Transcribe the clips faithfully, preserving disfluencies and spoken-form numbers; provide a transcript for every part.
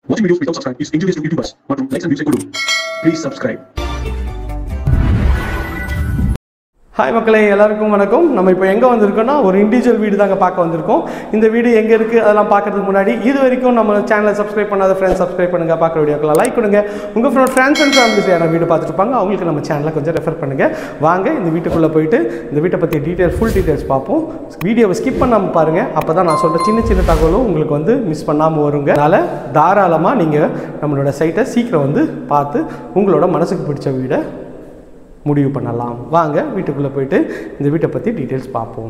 Watching videos without subscribe is injurious to YouTubers. மற்றும் likes and views கொடு. Please subscribe. Hi மக்களே, எல்லாருக்கும் வணக்கம். நம்ம இப்போ எங்கே வந்திருக்கோம்னா ஒரு இண்டிவிஜுவல் வீடு தாங்க பார்க்க வந்திருக்கோம். இந்த வீடு எங்கே இருக்குது அதெல்லாம் பார்க்கறதுக்கு முன்னாடி இது வரைக்கும் நம்ம சேனலை சப்ஸ்கிரைப் பண்ணாத ஃப்ரெண்ட்ஸ் சப்ஸ்கிரைப் பண்ணுங்கள், பார்க்குற வீடியோக்கெல்லாம் லைக் பண்ணுங்க. உங்கள் ஃப்ரெண்ட் ஃப்ரெண்ட்ஸ் அண்ட் ஃபேமிலிஸ் யாரும் வீடு பார்த்துட்டு இருப்பாங்க, அவங்களுக்கு நம்ம சேனலை கொஞ்சம் ரெஃபர் பண்ணுங்கள். வாங்க இந்த வீட்டுக்குள்ளே போயிட்டு இந்த வீட்டை பற்றி டீட்டெயில் ஃபுல் டீட்டெயில்ஸ் பார்ப்போம். வீடியோவை ஸ்கிப் பண்ணாமல் பாருங்கள், அப்போ தான் நான் சொல்கிற சின்ன சின்ன தகவலும் உங்களுக்கு வந்து மிஸ் பண்ணாமல் வருங்க. அதனால் தாராளமாக நீங்கள் நம்மளோட சைட்டை சீக்கிரம் வந்து பார்த்து உங்களோட மனசுக்கு பிடிச்ச வீடை முடிவு பண்ணலாம். வாங்க வீட்டுக்குள்ளே போயிட்டு இந்த வீட்டை பற்றி டீட்டெயில்ஸ் பார்ப்போம்.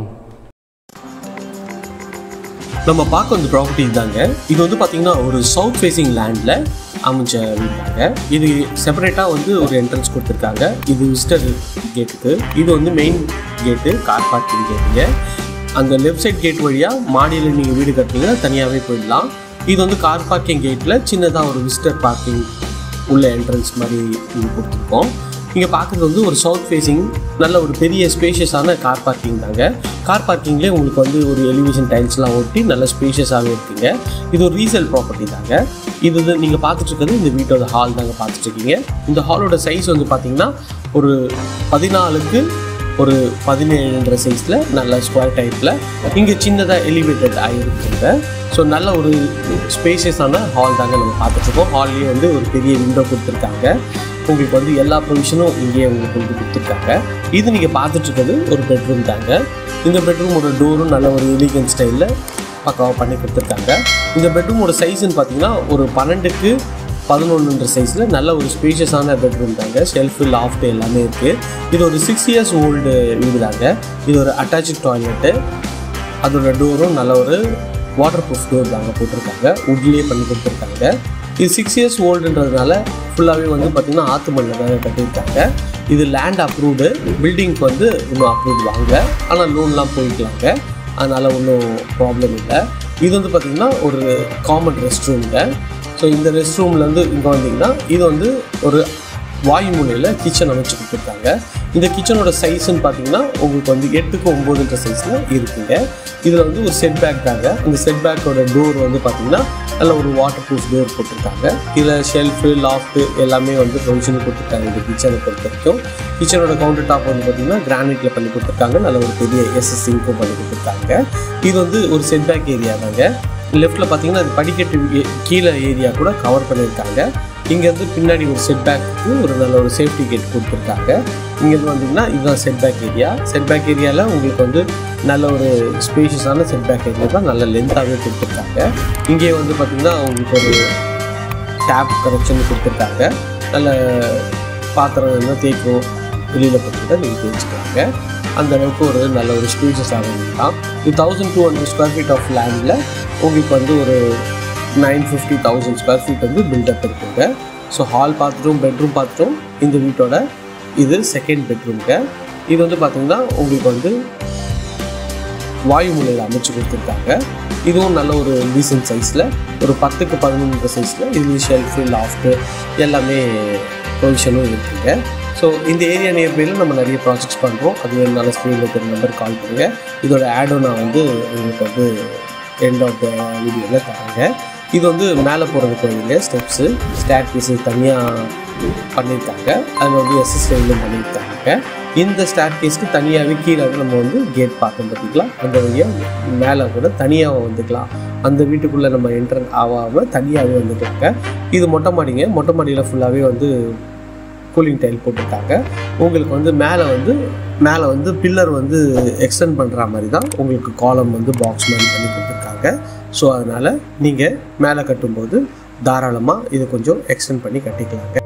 நம்ம பார்க்க வந்து ப்ராப்பர்ட்டி தாங்க. இது வந்து பார்த்தீங்கன்னா ஒரு சவுத் ஃபேஸிங் லேண்டில் அமைஞ்ச வீடாங்க. இது செப்பரேட்டாக வந்து ஒரு என்ட்ரன்ஸ் கொடுத்துருக்காங்க. இது விசிட்டர் கேட்டுக்கு, இது வந்து மெயின் கேட்டு கார் பார்க்கிங் கேட்டுங்க. அந்த லெஃப்ட் சைட் கேட் வழியாக மாடியில் நீங்கள் வீடு கட்டினீங்கன்னா தனியாகவே போயிடலாம். இது வந்து கார் பார்க்கிங் கேட்டில் சின்னதாக ஒரு விசிட்டர் பார்க்கிங் உள்ள என்ட்ரன்ஸ் மாதிரி இது கொடுத்துருக்கோம். இங்கே பார்க்குறது வந்து ஒரு சவுத் ஃபேஸிங் நல்ல ஒரு பெரிய ஸ்பேஷியஸான கார் பார்க்கிங் தாங்க. கார் பார்க்கிங்லேயே உங்களுக்கு வந்து ஒரு எலிவேஷன் டைல்ஸ்லாம் ஒட்டி நல்ல ஸ்பேஷியஸாகவே இருக்குங்க. இது ஒரு ரீசேல் ப்ராப்பர்ட்டி தாங்க. இது வந்து நீங்கள் பார்த்துட்ருக்கிறது இந்த வீட்டோட ஹால் தாங்க பார்த்துட்ருக்கீங்க. இந்த ஹாலோட சைஸ் வந்து பார்த்திங்கன்னா ஒரு பதினாலுக்கு ஒரு பதினேழுன்ற சைஸில் நல்ல ஸ்கொயர் டைப்பில் இங்கே சின்னதாக எலிவேட்டட் ஆகிருக்குங்க. ஸோ நல்ல ஒரு ஸ்பேஷியஸான ஹால் தாங்க நம்ம பார்த்துட்ருக்கோம். ஹால்லேயே வந்து ஒரு பெரிய விண்டோ கொடுத்துருக்காங்க. உங்களுக்கு வந்து எல்லா ப்ரொவிஷனும் இங்கேயே உங்களுக்கு வந்து கொடுத்துருக்காங்க. இது நீங்கள் பார்த்துட்ருக்கிறது ஒரு பெட்ரூம் தாங்க. இந்த பெட்ரூமோட டோரும் நல்ல ஒரு எலிகன்ட் ஸ்டைலில் பக்காவாக பண்ணி கொடுத்துருக்காங்க. இந்த பெட்ரூமோட சைஸ்ன்னு பார்த்தீங்கன்னா ஒரு பன்னெண்டுக்கு பதினொன்றுன்ற சைஸில் நல்ல ஒரு ஸ்பேஷியஸான பெட்ரூம் தாங்க. ஷெல்ஃபு லாஃப்ட்டு எல்லாமே இருக்குது. இது ஒரு சிக்ஸ் இயர்ஸ் ஓல்டு வீடு தாங்க. இது ஒரு அட்டாச்சு டாய்லெட்டு. அதோட டோரும் நல்ல ஒரு வாட்டர் ப்ரூஃப் டோர் தாங்க போட்டிருக்காங்க. வுட்லேயே பண்ணி கொடுத்துருக்காங்க. இது சிக்ஸ் இயர்ஸ் ஓல்டுன்றதுனால ஃபுல்லாகவே வந்து பார்த்திங்கன்னா ஆற்று மண்ணில் தாங்க கட்டியிருக்காங்க. இது லேண்ட் அப்ரூவ்டு, பில்டிங்க்கு வந்து இன்னும் அப்ரூவ்டு வாங்க, ஆனால் லோன்லாம் போய்க்கலாங்க. அதனால் ஒன்றும் ப்ராப்ளம் இல்லை. இது வந்து பார்த்திங்கன்னா ஒரு காமன் ரெஸ்ட் ரூம்ங்க. ஸோ இந்த ரெஸ்ட் ரூம்லேருந்து இங்கே வந்தீங்கன்னா இது வந்து ஒரு வாயு மூலையில் கிச்சன் அமைச்சு கொடுத்துருக்காங்க. இந்த கிச்சனோட சைஸ்ன்னு பார்த்தீங்கன்னா உங்களுக்கு வந்து எட்டுக்கு ஒம்போதுன்ற சைஸில் இருக்குங்க. இதில் வந்து ஒரு செட் பேக் தாங்க. அந்த செட் பேக்கோட டோர் வந்து பார்த்திங்கன்னா நல்ல ஒரு வாட்டர் ப்ரூஃப் டோர் போட்டிருக்காங்க. இதில் ஷெல்ஃபு லாஃப்ட்டு எல்லாமே வந்து ப்ரொவிஷன் கொடுத்துருக்காங்க. இந்த கிச்சனை பொறுத்த வரைக்கும் கிச்சனோட கவுண்டர் டாப் வந்து பார்த்திங்கன்னா கிரானைட்டில் பண்ணி கொடுத்துருக்காங்க. நல்ல ஒரு பெரிய எஸ்எஸ் சிங்க்கும் பண்ணி கொடுத்துருக்காங்க. இது வந்து ஒரு செட் பேக் ஏரியா தாங்க. லெஃப்ட்டில் பார்த்தீங்கன்னா அது படிக்கட்டு கீழே ஏரியா கூட கவர் பண்ணியிருக்காங்க. இங்கேருந்து பின்னாடி ஒரு செட் பேக்கு ஒரு நல்ல ஒரு சேஃப்டி கேட் கொடுத்துருக்காங்க. இங்கேருந்து வந்தீங்கன்னா இதுதான் set back area. Set back ஏரியாவில் உங்களுக்கு வந்து நல்ல ஒரு ஸ்பேஷியஸான செட் பேக் ஏரியா தான் நல்ல லென்த்தாகவே கொடுத்துருக்காங்க. இங்கே வந்து பார்த்திங்கன்னா உங்களுக்கு ஒரு டேப் கனெக்ஷன் கொடுத்துருக்காங்க. நல்ல பாத்திரம் என்ன தேய்க்கும் வெளியில் போட்டுக்கிட்ட நீங்கள் தேய்ச்சிக்கிறாங்க. அந்த அளவுக்கு ஒரு நல்ல ஒரு ஸ்பேஷியஸாக இருக்கலாம். இது thousand two hundred square feet of லேண்டில் உங்களுக்கு வந்து ஒரு nine fifty thousand square feet வந்து பில்டப் இருக்குங்க. ஸோ ஹால் பார்த்துட்டோம், பெட்ரூம் பார்த்துட்டோம். இந்த வீட்டோட இது செகண்ட் பெட்ரூம்ங்க. இது வந்து பார்த்திங்கன்னா உங்களுக்கு வந்து வாயு மூலையில் அமைச்சு கொடுத்துருக்காங்க. இதுவும் நல்ல ஒரு டீசன்ட் சைஸில் ஒரு பத்துக்கு பதினொன்று சைஸில் இதுலேயும் ஷெல்ஃபு லாஃப்ட்டு எல்லாமே ப்ரொவிஷனும் இருக்குங்க. ஸோ இந்த ஏரியா நியர்பையில் நம்ம நிறைய ப்ராஜெக்ட்ஸ் பண்ணுறோம். அது நல்ல ஸ்க்ரீனில் இருக்கிற நம்பர் கால் பண்ணுங்கள். இதோட ஆடும் நான் வந்து உங்களுக்கு வந்து எண்ட் ஆஃப் த வீடியோவில் தராங்க. இது வந்து மேலே போகிறதுக்கு வழியில் ஸ்டெப்ஸு ஸ்டேர் கேஸு தனியாக பண்ணியிருக்காங்க. அதில் வந்து எஸ்எஸ் ஸ்டைலும் பண்ணியிருக்காங்க. இந்த ஸ்டேர் கேஸ்க்கு தனியாகவே கீழே நம்ம வந்து கேட் பார்க்க பார்த்திக்கலாம். அந்த வழியாக மேலே கூட தனியாக வந்துக்கலாம். அந்த வீட்டுக்குள்ளே நம்ம என்ட்ரன் ஆகாமல் தனியாகவே வந்துருக்காங்க. இது மொட்டை மாடிங்க. மொட்டை மாடியில் ஃபுல்லாகவே வந்து கூலிங் டைல் போட்டிருக்காங்க. உங்களுக்கு வந்து மேலே வந்து மேலே வந்து பில்லர் வந்து எக்ஸ்டெண்ட் பண்ணுற மாதிரி தான் உங்களுக்கு காலம் வந்து பாக்ஸ் மாதிரி பண்ணி கொடுத்துருக்காங்க. ஸோ அதனால் நீங்கள் மேலே கட்டும்போது தாராளமாக இதை கொஞ்சம் எக்ஸ்டெண்ட் பண்ணி கட்டிக்கலாங்க.